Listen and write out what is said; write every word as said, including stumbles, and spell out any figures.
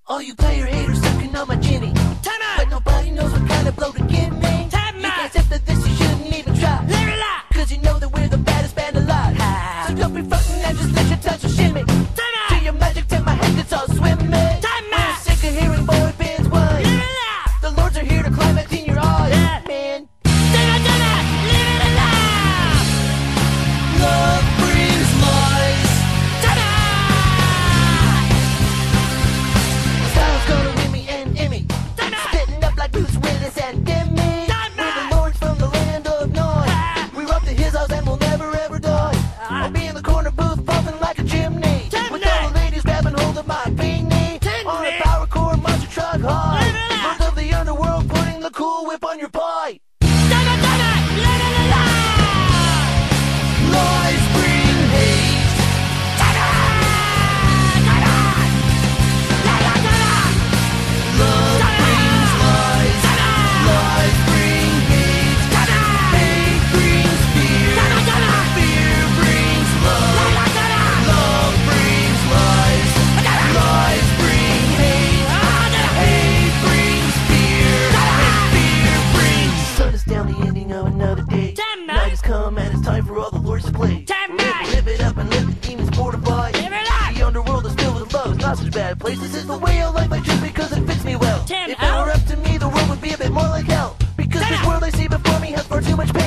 All you player haters sucking on my Jimmy. Time out! But nobody knows what kind of blow to give me. Time You out! can't accept that this, you shouldn't even try. Live it up! Cause you know that we're the baddest band alive. Ha. So don't be frontin' and just let your tongue shimmy. Time out! To your magic, to my head, it's all swimming. Time We're out! sick of hearing boy bands whine. Live it up! The lords are here to climax in your eyes. Yeah. Man, Time out, time out! Live it up! love brings lies. Time out! Style's gonna win me and Emmy. Time out! Spitting up like Bruce Willis and Demi. Time We're out! the lords from the land of noise. Ah. We rock the hills and we'll never ever die. Ah. I'll be in the corner booth pumping like a chimney. Chimney. With all the ladies grabbing hold of my pink knee. Chimney. On a power core monster truck high. Live it up. Birth of the underworld putting the cool whip on your pie. Time out, time out! Live it up! Lies bring hate. Time out! Time out! Time out, time out! Love brings lies. Lies bring hate. Time out! Hate brings fear. Time out, time out! Fear brings love. Time out, time out! Love brings lies. Lies bring hate. Hate brings fear. And fear brings. Sun is down, the ending of another day. Time Night out! has come and it's time for all the lords to play. Time Live, out! live it up and let the demons mortify. Live it up! The underworld is filled with love. It's not such a bad place. This is the way I live. I choose because it fits me well. Time If it were out! up to me, the world would be a bit more like hell. Because Time this out! world I see before me has far too much pain.